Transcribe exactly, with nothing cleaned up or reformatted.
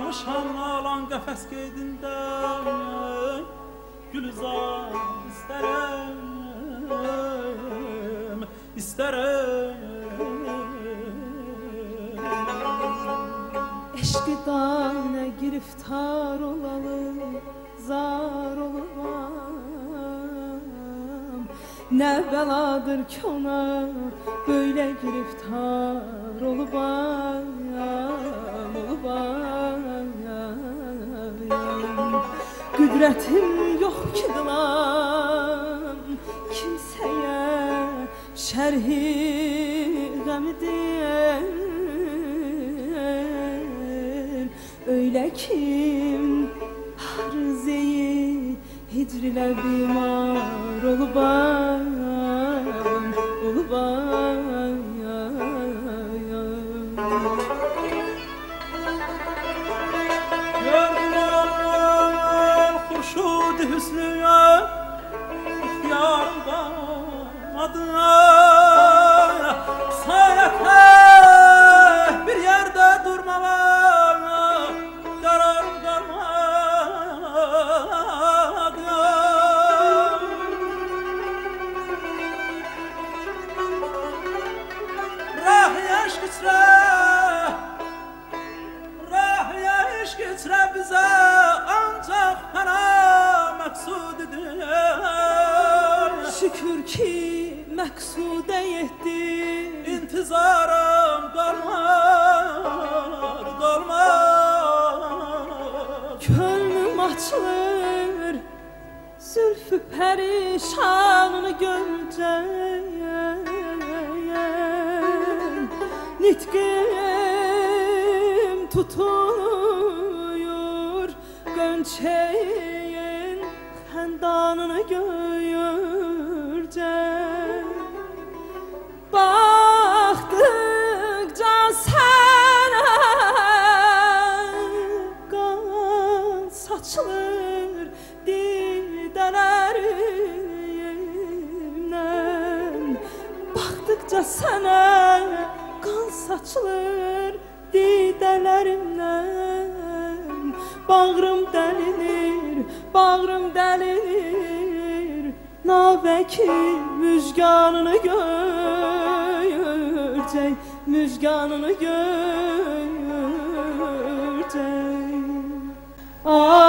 Qalmışam alan qəfəs qeydində, Gülizar istərəm, istərəm. Eşqdan nə giriftar olalı, zar olamam. Nə bəladır ki ona böyle giriftar olubam, olubam. Qüdrətim yox ki qılam kimsəyə şərhi qəmdir. Öyle kim arızeyi hicrile bimar olubam, olubam. Gördüm xurşud hüsnüye İhtiyarım adına sayete bir yerde durmama kararım kalmadı. Rahi aşk içre, rahi aşk içre bize ancak bana məqsudidir. Şükür ki məqsudə yetdi, İntizarım qalmadı, qalmadı. Könlüm açılır, zülfü perişanını görünce. Nitqim tutuyor gönçeyin xəndanını görünce. Baxdıqca sənə qan saçılır didələrimdən. Baxdıqca sənə qan saçılır didələrimdən. Bağrım dəlinir, bağrım dəlinir, navəki müjganını görəcək, müjganını görəcək.